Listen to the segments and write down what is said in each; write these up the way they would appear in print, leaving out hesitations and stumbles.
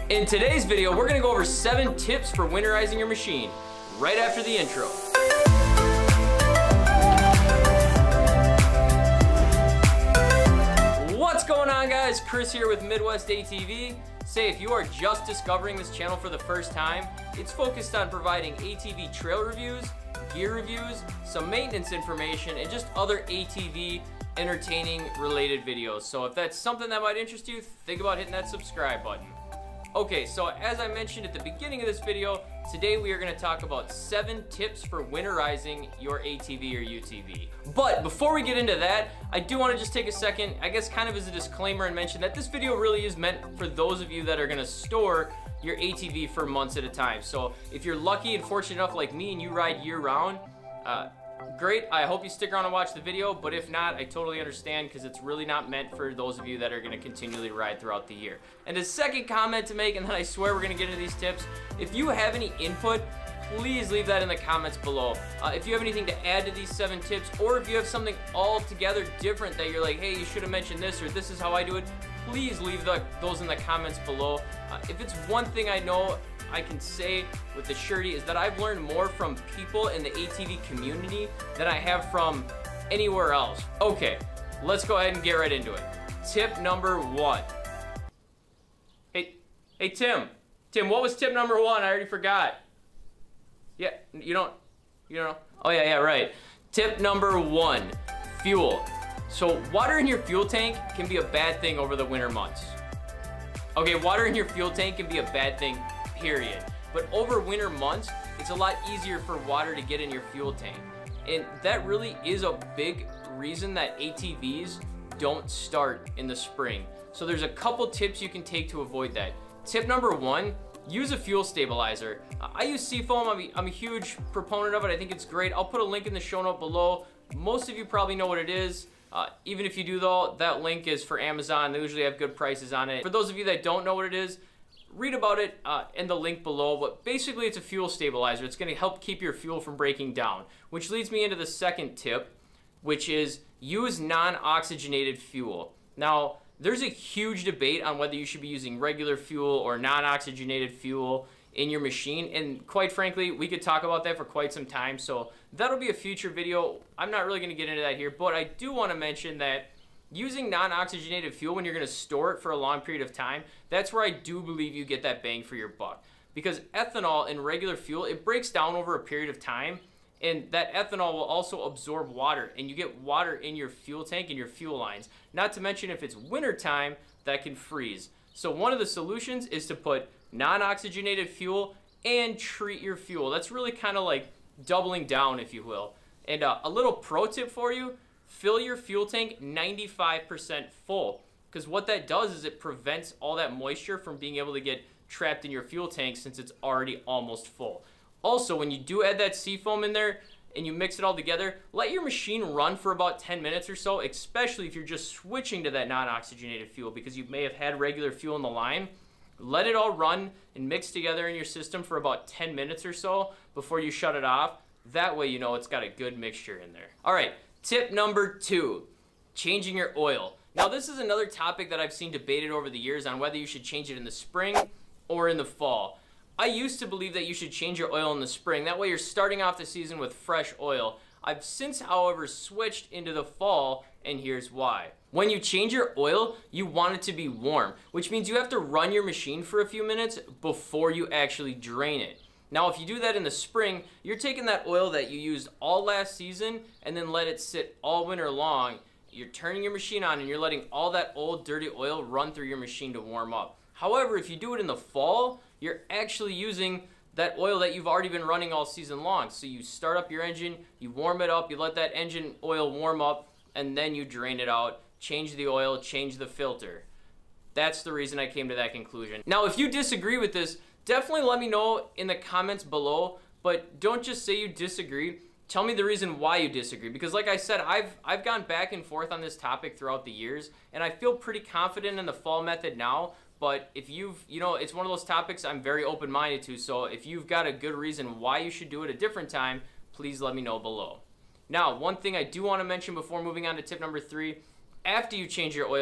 In today's video, we're gonna go over 7 tips for winterizing your machine, right after the intro. What's going on, guys? Chris here with Midwest ATV. Say, if you are just discovering this channel for the first time, it's focused on providing ATV trail reviews, gear reviews, some maintenance information, and just other ATV entertaining related videos. So if that's something that might interest you, think about hitting that subscribe button. Okay, so as I mentioned at the beginning of this video, today we are going to talk about 7 tips for winterizing your ATV or UTV. But before we get into that, I do want to just take a second, I guess kind of as a disclaimer, and mention that this video really is meant for those of you that are going to store your ATV for months at a time. So if you're lucky and fortunate enough like me and you ride year round, great, I hope you stick around and watch the video, but if not, I totally understand, because it's really not meant for those of you that are going to continually ride throughout the year. And a second comment to make, and then I swear we're going to get into these tips, if you have any input, please leave that in the comments below. If you have anything to add to these 7 tips, or if you have something altogether different that you're like, hey, you should have mentioned this, or this is how I do it, please leave those in the comments below. If it's one thing I know I can say with the surety is that I've learned more from people in the ATV community than I have from anywhere else. Okay, let's go ahead and get right into it. Tip number 1. Hey Tim, what was tip number 1? I already forgot. Yeah, you don't know? Oh yeah, right. Tip number 1, fuel. So water in your fuel tank can be a bad thing over the winter months. Okay, water in your fuel tank can be a bad thing, period. But over winter months, it's a lot easier for water to get in your fuel tank. And that really is a big reason that ATVs don't start in the spring. So there's a couple tips you can take to avoid that. Tip number 1, use a fuel stabilizer. I use Seafoam. I'm a huge proponent of it. I think it's great. I'll put a link in the show note below. Most of you probably know what it is. Even if you do though, that link is for Amazon. They usually have good prices on it. For those of you that don't know what it is, read about it in the link below. But basically it's a fuel stabilizer. It's going to help keep your fuel from breaking down, which leads me into the second tip, which is use non-oxygenated fuel. Now, there's a huge debate on whether you should be using regular fuel or non-oxygenated fuel in your machine, and quite frankly, we could talk about that for quite some time, so that'll be a future video. I'm not really going to get into that here, but I do want to mention that using non-oxygenated fuel when you're going to store it for a long period of time, that's where I do believe you get that bang for your buck. Because ethanol in regular fuel, it breaks down over a period of time, and that ethanol will also absorb water, and you get water in your fuel tank and your fuel lines. Not to mention, if it's winter time, that can freeze. So one of the solutions is to put non-oxygenated fuel and treat your fuel. That's really kind of like doubling down, if you will. And a little pro tip for you, fill your fuel tank 95% full, because what that does is it prevents all that moisture from being able to get trapped in your fuel tank since it's already almost full. Also, when you do add that Seafoam in there and you mix it all together, let your machine run for about 10 minutes or so, especially if you're just switching to that non-oxygenated fuel, because you may have had regular fuel in the line. Let it all run and mix together in your system for about 10 minutes or so before you shut it off. That way you know it's got a good mixture in there. All right, tip number 2, changing your oil. Now this is another topic that I've seen debated over the years on whether you should change it in the spring or in the fall. I used to believe that you should change your oil in the spring. That way you're starting off the season with fresh oil. I've since, however, switched into the fall, and here's why. When you change your oil, you want it to be warm, which means you have to run your machine for a few minutes before you actually drain it. Now, if you do that in the spring, you're taking that oil that you used all last season and then let it sit all winter long. You're turning your machine on and you're letting all that old dirty oil run through your machine to warm up. However, if you do it in the fall, you're actually using that oil that you've already been running all season long. So you start up your engine, you warm it up, you let that engine oil warm up, and then you drain it out, change the oil, change the filter. That's the reason I came to that conclusion. Now, if you disagree with this, definitely let me know in the comments below, but don't just say you disagree. Tell me the reason why you disagree, because like I said, I've gone back and forth on this topic throughout the years, and I feel pretty confident in the fall method now. But if it's one of those topics I'm very open-minded to, so if you've got a good reason why you should do it a different time, please let me know below. Now, one thing I do want to mention before moving on to tip number 3, after you change your oil,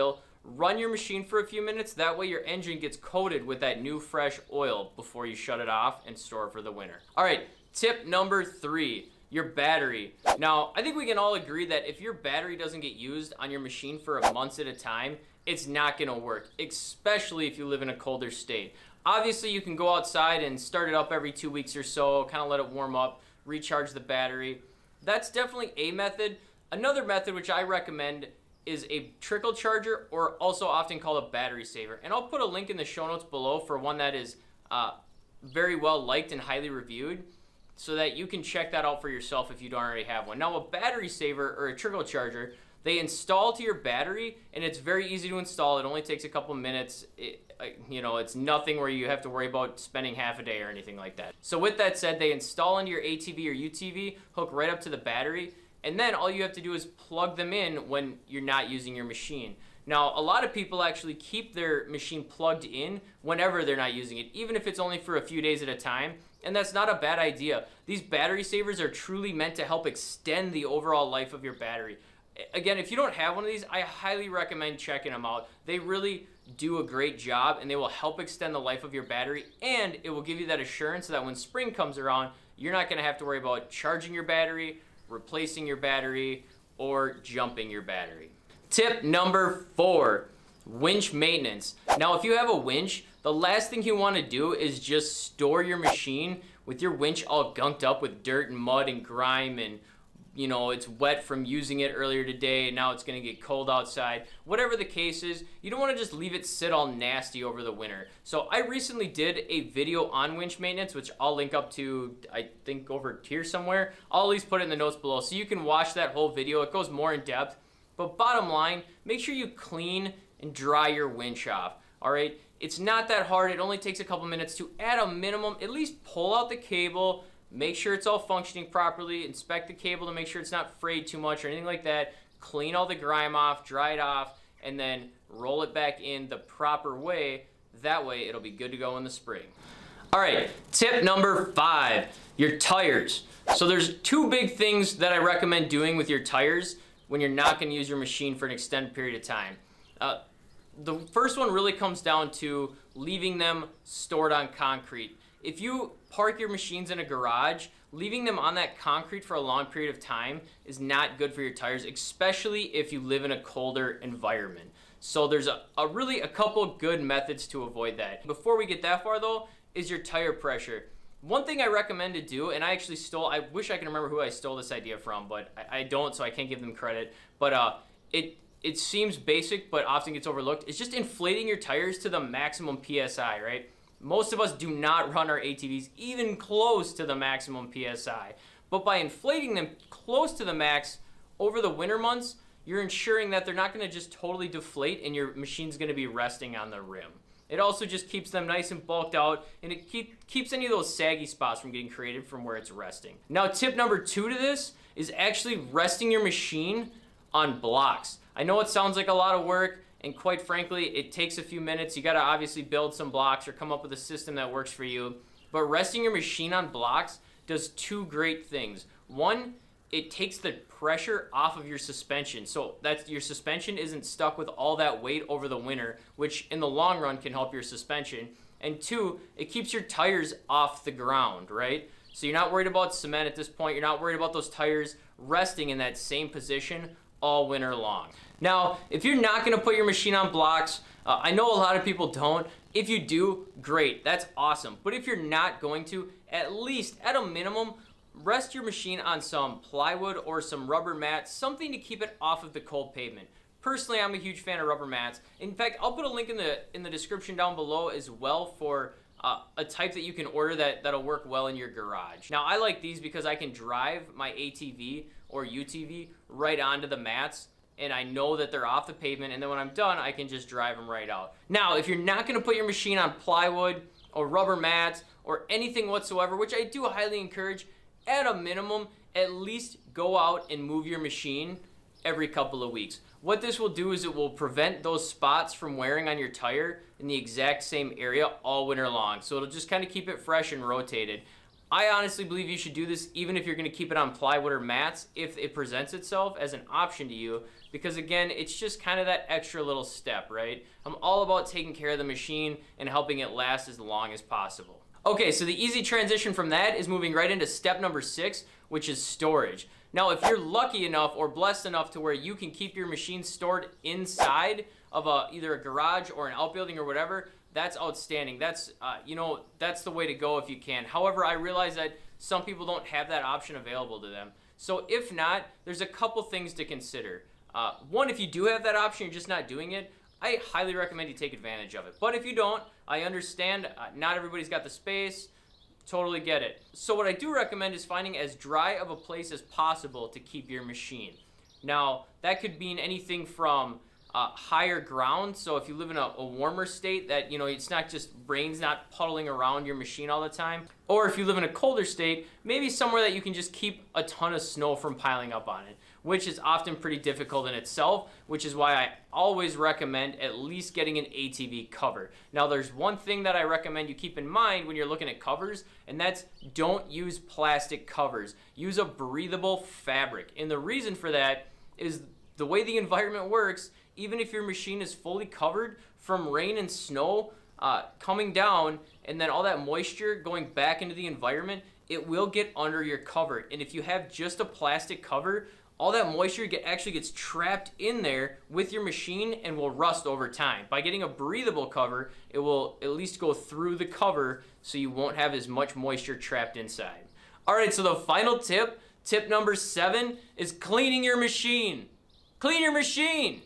run your machine for a few minutes. That way your engine gets coated with that new fresh oil before you shut it off and store it for the winter. All right, tip number 3, your battery. Now, I think we can all agree that if your battery doesn't get used on your machine for months at a time, it's not gonna work, especially if you live in a colder state. Obviously, you can go outside and start it up every 2 weeks or so, kind of let it warm up, recharge the battery. That's definitely a method. Another method which I recommend is a trickle charger, or also often called a battery saver. And I'll put a link in the show notes below for one that is very well liked and highly reviewed, so that you can check that out for yourself if you don't already have one. Now, a battery saver or a trickle charger, they install to your battery, and it's very easy to install. It only takes a couple minutes. It's nothing where you have to worry about spending half a day or anything like that. So with that said, they install into your ATV or UTV, hook right up to the battery, and then all you have to do is plug them in when you're not using your machine. Now, a lot of people actually keep their machine plugged in whenever they're not using it, even if it's only for a few days at a time, and that's not a bad idea. These battery savers are truly meant to help extend the overall life of your battery. Again, if you don't have one of these, I highly recommend checking them out. They really do a great job, and they will help extend the life of your battery, and it will give you that assurance that when spring comes around, you're not gonna have to worry about charging your battery, replacing your battery, or jumping your battery. Tip number 4, winch maintenance. Now, if you have a winch, the last thing you want to do is just store your machine with your winch all gunked up with dirt and mud and grime, and it's wet from using it earlier today and now it's going to get cold outside. Whatever the case is, you don't want to just leave it sit all nasty over the winter. So I recently did a video on winch maintenance, which I'll link up to, I think, over here somewhere. I'll at least put it in the notes below so you can watch that whole video. It goes more in depth. But bottom line, make sure you clean and dry your winch off, all right? It's not that hard. It only takes a couple minutes to, at a minimum, at least pull out the cable, make sure it's all functioning properly, inspect the cable to make sure it's not frayed too much or anything like that, clean all the grime off, dry it off, and then roll it back in the proper way. That way, it'll be good to go in the spring. All right, tip number 5, your tires. So there's 2 big things that I recommend doing with your tires when you're not going to use your machine for an extended period of time. The first one really comes down to leaving them stored on concrete. If you park your machines in a garage, leaving them on that concrete for a long period of time is not good for your tires, especially if you live in a colder environment. So there's really a couple good methods to avoid that. Before we get that far though, is your tire pressure. One thing I recommend to do, and I wish I could remember who I stole this idea from, but I don't, so I can't give them credit. But it seems basic, but often gets overlooked. It's just inflating your tires to the maximum PSI, right? Most of us do not run our ATVs even close to the maximum PSI. But by inflating them close to the max over the winter months, you're ensuring that they're not gonna just totally deflate and your machine's gonna be resting on the rim. It also just keeps them nice and bulked out, and it keeps any of those saggy spots from getting created from where it's resting. Now, tip number 2 to this is actually resting your machine on blocks. I know it sounds like a lot of work, and quite frankly, it takes a few minutes. You gotta obviously build some blocks or come up with a system that works for you. But resting your machine on blocks does 2 great things. One, it takes the pressure off of your suspension, so that your suspension isn't stuck with all that weight over the winter, which in the long run can help your suspension. And 2, it keeps your tires off the ground, right? So you're not worried about cement at this point. You're not worried about those tires resting in that same position all winter long. Now, if you're not gonna put your machine on blocks, I know a lot of people don't. If you do, great, that's awesome. But if you're not going to, at least at a minimum, rest your machine on some plywood or some rubber mats, something to keep it off of the cold pavement. Personally, I'm a huge fan of rubber mats. In fact, I'll put a link in the description down below as well for a type that you can order that'll work well in your garage. Now, I like these because I can drive my ATV or UTV right onto the mats, and I know that they're off the pavement, and then when I'm done, I can just drive them right out. Now, if you're not gonna put your machine on plywood or rubber mats or anything whatsoever, which I do highly encourage, at a minimum, at least go out and move your machine every couple of weeks. What this will do is it will prevent those spots from wearing on your tire in the exact same area all winter long. So it'll just kind of keep it fresh and rotated. I honestly believe you should do this even if you're going to keep it on plywood or mats if it presents itself as an option to you, because again, it's just kind of that extra little step, right? I'm all about taking care of the machine and helping it last as long as possible. Okay, so the easy transition from that is moving right into step number 6, which is storage. Now, if you're lucky enough or blessed enough to where you can keep your machine stored inside of either a garage or an outbuilding or whatever, that's outstanding. That's, that's the way to go if you can. However, I realize that some people don't have that option available to them. So if not, there's a couple things to consider. One, if you do have that option, you're just not doing it, I highly recommend you take advantage of it. But if you don't, I understand not everybody's got the space. Totally get it. So what I do recommend is finding as dry of a place as possible to keep your machine. Now, that could mean anything from higher ground. So if you live in a warmer state that, it's not just rain's not puddling around your machine all the time. Or if you live in a colder state, maybe somewhere that you can just keep a ton of snow from piling up on it, which is often pretty difficult in itself, which is why I always recommend at least getting an ATV cover. Now, there's one thing that I recommend you keep in mind when you're looking at covers, and that's don't use plastic covers. Use a breathable fabric. And the reason for that is the way the environment works. Even if your machine is fully covered from rain and snow coming down and then all that moisture going back into the environment, it will get under your cover. And if you have just a plastic cover, all that moisture actually gets trapped in there with your machine and will rust over time. By getting a breathable cover, it will at least go through the cover so you won't have as much moisture trapped inside. All right, so the final tip, tip number 7, is cleaning your machine. Clean your machine.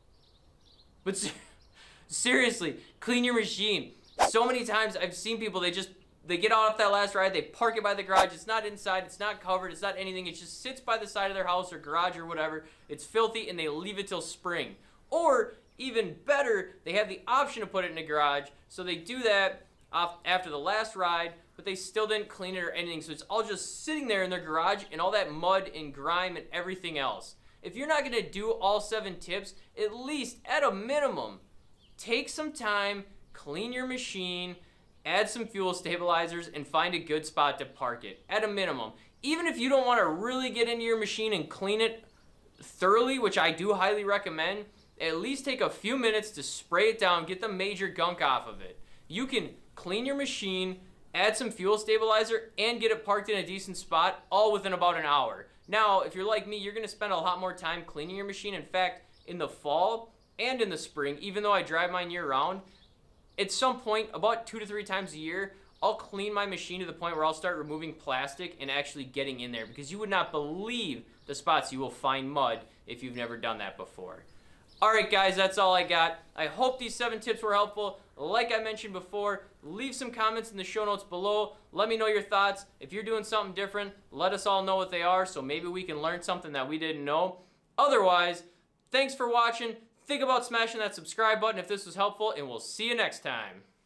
But seriously, clean your machine. So many times I've seen people, they get off that last ride, they park it by the garage, it's not inside, it's not covered, it's not anything, it just sits by the side of their house or garage or whatever, it's filthy, and they leave it till spring. Or, even better, they have the option to put it in a garage, so they do that after the last ride, but they still didn't clean it or anything, so it's all just sitting there in their garage, and all that mud and grime and everything else. If you're not going to do all 7 tips, at least, at a minimum, take some time, clean your machine, add some fuel stabilizers, and find a good spot to park it, at a minimum. Even if you don't want to really get into your machine and clean it thoroughly, which I do highly recommend, at least take a few minutes to spray it down, get the major gunk off of it. You can clean your machine, add some fuel stabilizer, and get it parked in a decent spot, all within about an hour. Now, if you're like me, you're going to spend a lot more time cleaning your machine. In fact, in the fall and in the spring, even though I drive mine year-round, at some point, about 2 to 3 times a year, I'll clean my machine to the point where I'll start removing plastic and actually getting in there, because you would not believe the spots you will find mud if you've never done that before. Alright guys, that's all I got. I hope these 7 tips were helpful. Like I mentioned before, leave some comments in the show notes below. Let me know your thoughts. If you're doing something different, let us all know what they are, so maybe we can learn something that we didn't know. Otherwise, thanks for watching. Think about smashing that subscribe button if this was helpful, and we'll see you next time.